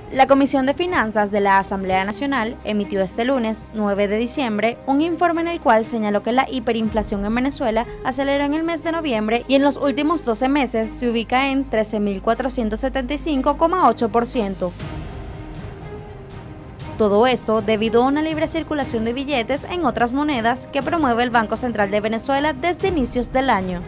La Comisión de Finanzas de la Asamblea Nacional emitió este lunes, 9 de diciembre, un informe en el cual señaló que la hiperinflación en Venezuela aceleró en el mes de noviembre y en los últimos 12 meses se ubica en 13.475,8%. Todo esto debido a una libre circulación de billetes en otras monedas que promueve el Banco Central de Venezuela desde inicios del año.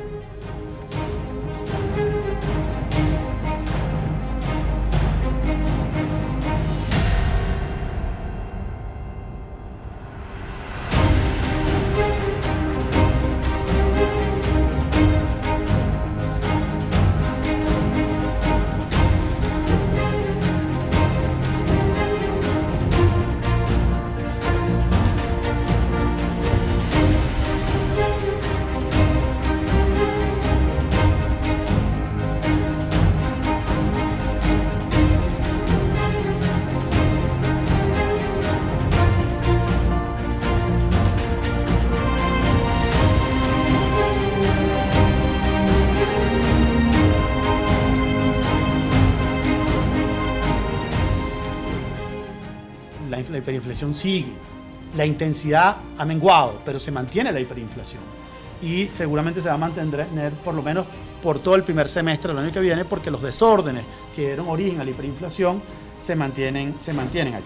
La hiperinflación sigue, la intensidad ha menguado, pero se mantiene la hiperinflación y seguramente se va a mantener por lo menos por todo el primer semestre del año que viene, porque los desórdenes que dieron origen a la hiperinflación se mantienen allí.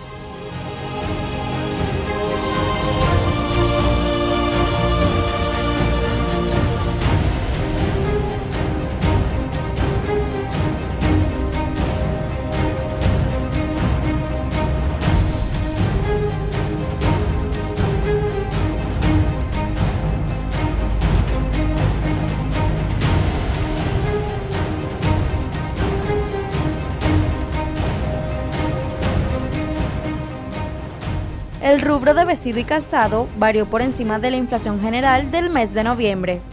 El rubro de vestido y calzado varió por encima de la inflación general del mes de noviembre.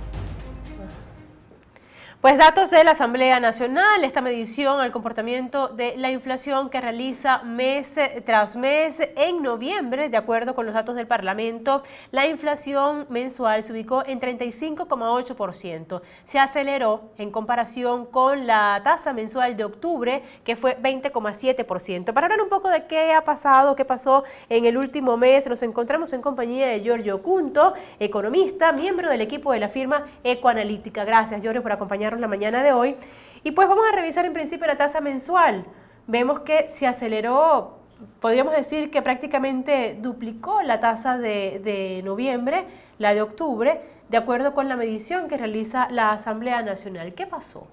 Pues datos de la Asamblea Nacional, esta medición al comportamiento de la inflación que realiza mes tras mes en noviembre, de acuerdo con los datos del Parlamento, la inflación mensual se ubicó en 35,8%. Se aceleró en comparación con la tasa mensual de octubre, que fue 20,7%. Para hablar un poco de qué ha pasado, qué pasó en el último mes, nos encontramos en compañía de Giorgio Cunto, economista, miembro del equipo de la firma Ecoanalítica. Gracias, Giorgio, por acompañarnos la mañana de hoy. Y pues vamos a revisar en principio la tasa mensual. Vemos que se aceleró, podríamos decir que prácticamente duplicó la tasa de noviembre, la de octubre, de acuerdo con la medición que realiza la Asamblea Nacional. ¿Qué pasó?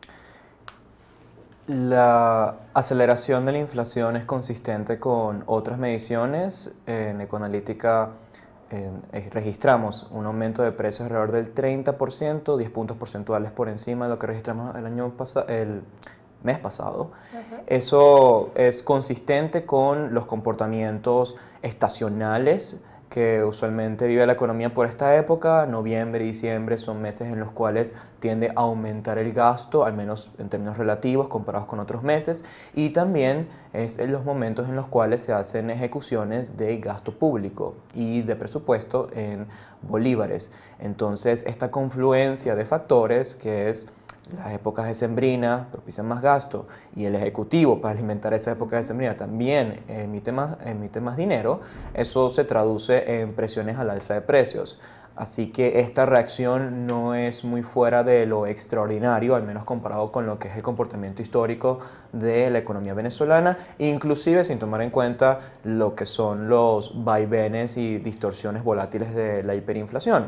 La aceleración de la inflación es consistente con otras mediciones. En Ecoanalítica registramos un aumento de precios alrededor del 30%, 10 puntos porcentuales por encima de lo que registramos el mes pasado. Eso es consistente con los comportamientos estacionales que usualmente vive la economía por esta época. Noviembre y diciembre son meses en los cuales tiende a aumentar el gasto, al menos en términos relativos comparados con otros meses, y también es en los momentos en los cuales se hacen ejecuciones de gasto público y de presupuesto en bolívares. Entonces, esta confluencia de factores, que es las épocas decembrinas propician más gasto y el Ejecutivo, para alimentar esa época decembrina, también emite más dinero, eso se traduce en presiones al alza de precios. Así que esta reacción no es muy fuera de lo extraordinario, al menos comparado con lo que es el comportamiento histórico de la economía venezolana, inclusive sin tomar en cuenta lo que son los vaivenes y distorsiones volátiles de la hiperinflación.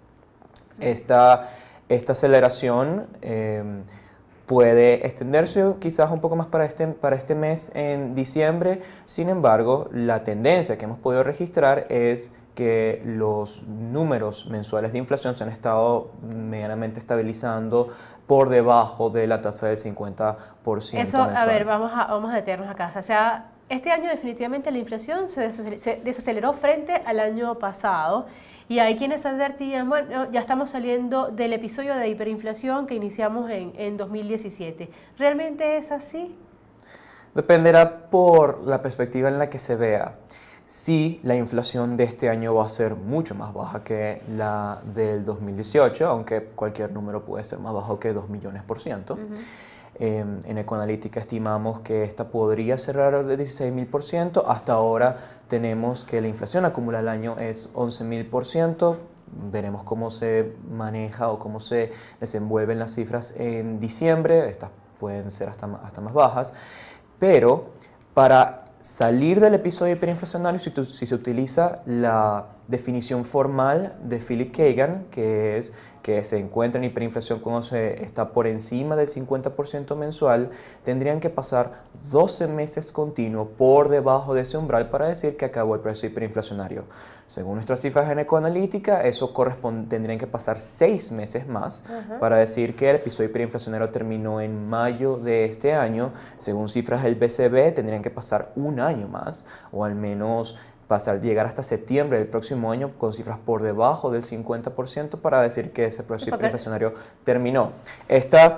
Esta aceleración puede extenderse quizás un poco más para este mes en diciembre. Sin embargo, la tendencia que hemos podido registrar es que los números mensuales de inflación se han estado medianamente estabilizando por debajo de la tasa del 50% Eso, mensual. a ver, vamos a detenernos acá. O sea, este año definitivamente la inflación se desaceleró frente al año pasado. Y hay quienes advertían, bueno, ya estamos saliendo del episodio de hiperinflación que iniciamos en 2017. ¿Realmente es así? Dependerá por la perspectiva en la que se vea. Sí, la inflación de este año va a ser mucho más baja que la del 2018, aunque cualquier número puede ser más bajo que 2 millones %. En Ecoanalítica estimamos que esta podría cerrar de 16.000%. Hasta ahora tenemos que la inflación acumulada al año es 11.000%. Veremos cómo se maneja o cómo se desenvuelven las cifras en diciembre. Estas pueden ser hasta más bajas. Pero para salir del episodio hiperinflacionario, si se utiliza la definición formal de Philip Kagan, que es que se encuentra en hiperinflación cuando se está por encima del 50% mensual, tendrían que pasar 12 meses continuos por debajo de ese umbral para decir que acabó el proceso hiperinflacionario. Según nuestras cifras en Ecoanalítica, eso tendrían que pasar 6 meses más para decir que el episodio hiperinflacionario terminó en mayo de este año. Según cifras del BCB, tendrían que pasar un año más, o al menos llegar hasta septiembre del próximo año con cifras por debajo del 50% para decir que ese proceso hiperinflacionario terminó. Estas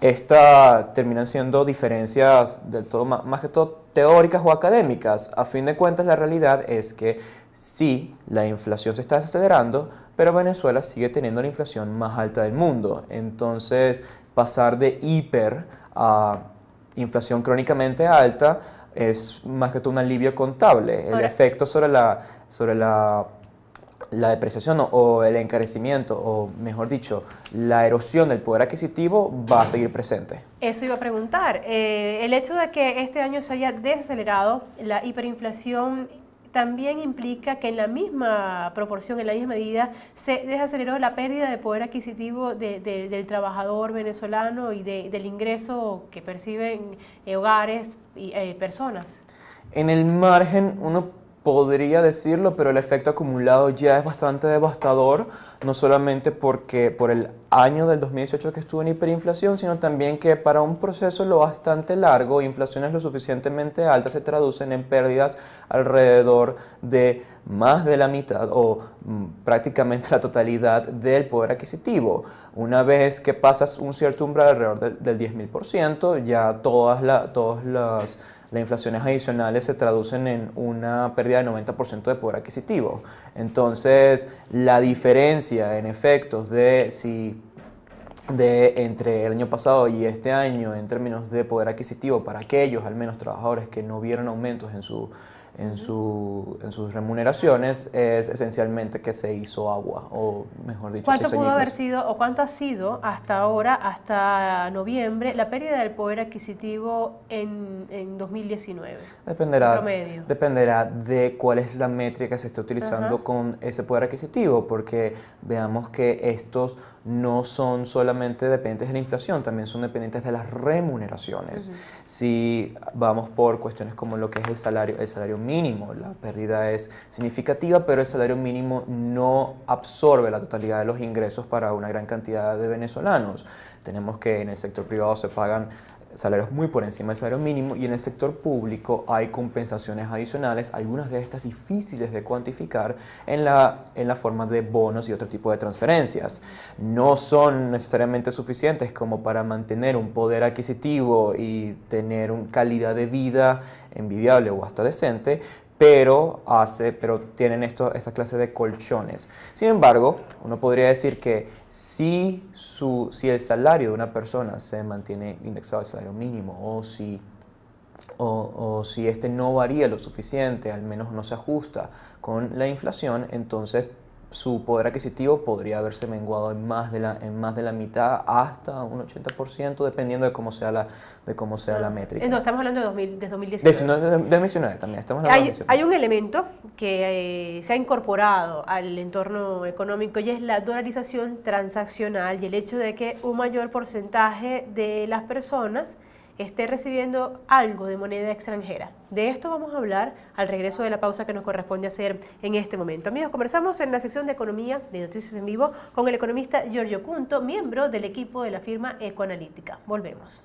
terminan siendo diferencias del todo, más que todo teóricas o académicas. A fin de cuentas, la realidad es que sí, la inflación se está desacelerando, pero Venezuela sigue teniendo la inflación más alta del mundo. Entonces, pasar de hiper a inflación crónicamente alta es más que todo un alivio contable. El efecto sobre la depreciación o el encarecimiento, o mejor dicho, la erosión del poder adquisitivo va a seguir presente. Eso iba a preguntar. El hecho de que este año se haya desacelerado la hiperinflación también implica que en la misma proporción, en la misma medida, se desaceleró la pérdida de poder adquisitivo del trabajador venezolano y del ingreso que perciben hogares y personas. En el margen uno podría decirlo, pero el efecto acumulado ya es bastante devastador, no solamente porque por el año del 2018 que estuvo en hiperinflación, sino también que para un proceso lo bastante largo, inflaciones lo suficientemente altas se traducen en pérdidas alrededor de más de la mitad o prácticamente la totalidad del poder adquisitivo. Una vez que pasas un cierto umbral alrededor del 10.000%, ya todas las inflaciones adicionales se traducen en una pérdida del 90% de poder adquisitivo. Entonces, la diferencia en efectos entre el año pasado y este año en términos de poder adquisitivo para aquellos, al menos trabajadores que no vieron aumentos en sus remuneraciones, es esencialmente que se hizo agua, o mejor dicho, ¿cuánto pudo haber sido o cuánto ha sido hasta ahora, hasta noviembre, la pérdida del poder adquisitivo en 2019? Dependerá de cuál es la métrica que se está utilizando con ese poder adquisitivo, porque veamos que estos no son solamente dependientes de la inflación, también son dependientes de las remuneraciones. Si vamos por cuestiones como lo que es el salario mínimo, la pérdida es significativa, pero el salario mínimo no absorbe la totalidad de los ingresos para una gran cantidad de venezolanos. Tenemos que en el sector privado se pagan salarios muy por encima del salario mínimo, y en el sector público hay compensaciones adicionales, algunas de estas difíciles de cuantificar en la forma de bonos y otro tipo de transferencias. No son necesariamente suficientes como para mantener un poder adquisitivo y tener una calidad de vida envidiable o hasta decente, pero tienen esta clase de colchones. Sin embargo, uno podría decir que si el salario de una persona se mantiene indexado al salario mínimo, o si este no varía lo suficiente, al menos no se ajusta con la inflación, entonces su poder adquisitivo podría haberse menguado en más de la mitad, hasta un 80%, dependiendo de cómo sea la métrica. No, estamos hablando de 2019. De 2019 también, estamos hablando de 2019. Hay un elemento que se ha incorporado al entorno económico, y es la dolarización transaccional y el hecho de que un mayor porcentaje de las personas esté recibiendo algo de moneda extranjera. De esto vamos a hablar al regreso de la pausa que nos corresponde hacer en este momento. Amigos, conversamos en la sección de Economía de Noticias en Vivo con el economista Giorgio Cunto, miembro del equipo de la firma Ecoanalítica. Volvemos.